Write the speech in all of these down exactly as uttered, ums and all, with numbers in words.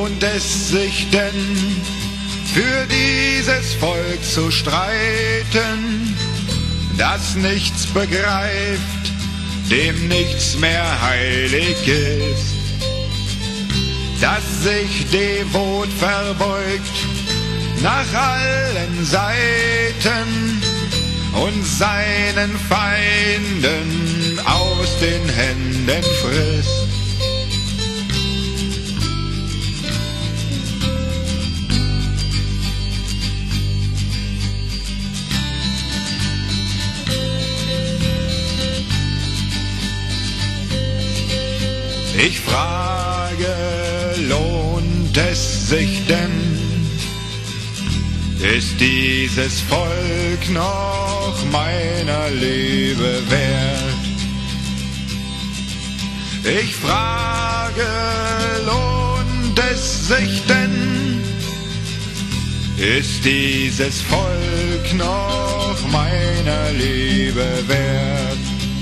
lohnt es sich denn, für dieses Volk zu streiten, das nichts begreift, dem nichts mehr heilig ist, das sich devot verbeugt nach allen Seiten und seinen Feinden aus den Händen frisst. Ich frage, lohnt es sich denn? Ist dieses Volk noch meiner Liebe wert? Ich frage, lohnt es sich denn? Ist dieses Volk noch meiner Liebe wert?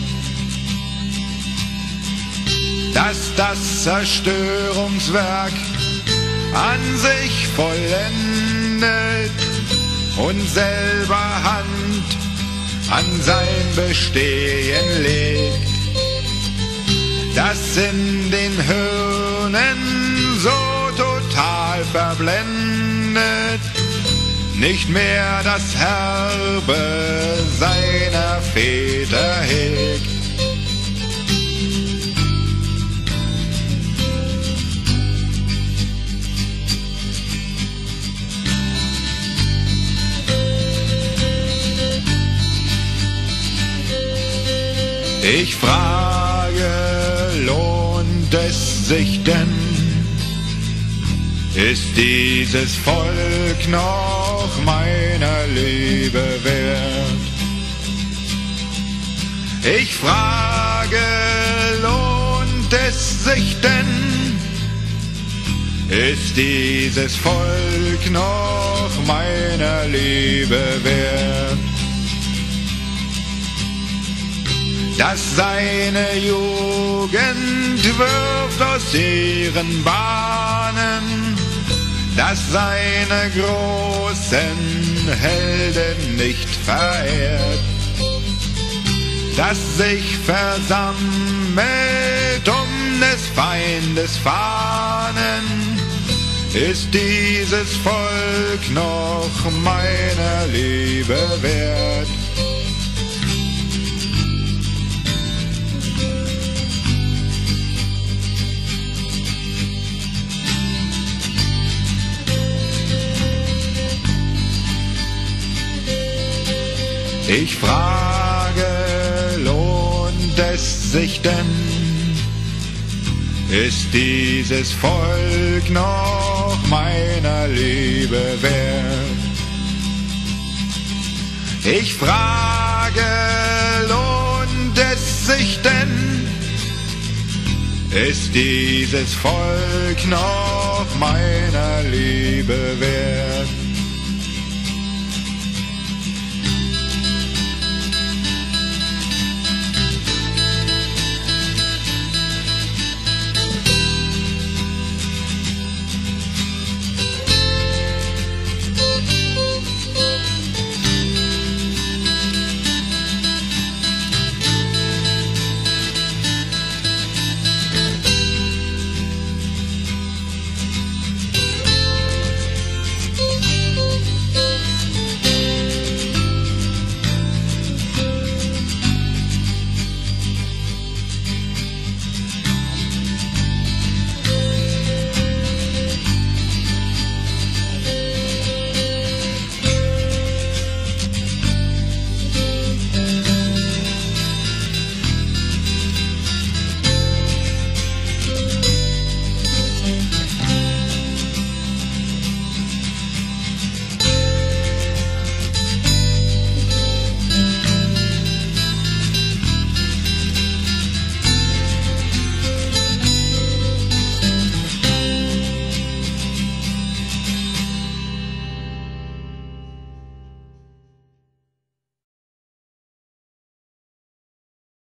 Dass das Zerstörungswerk an sich vollendet und selber Hand an sein Bestehen legt, das in den Hirnen so total verblendet nicht mehr das Erbe seiner Väter hegt. Ich frage, lohnt es sich denn? Ist dieses Volk noch meiner Liebe wert? Ich frage, lohnt es sich denn? Ist dieses Volk noch meiner Liebe wert? Dass seine Jugend wirft aus ihren Bahnen, dass seine großen Helden nicht verehrt, dass sich versammelt um des Feindes Fahnen, ist dieses Volk noch meiner Liebe wert. Ich frage, lohnt es sich denn? Ist dieses Volk noch meiner Liebe wert? Ich frage, lohnt es sich denn? Ist dieses Volk noch meiner Liebe wert?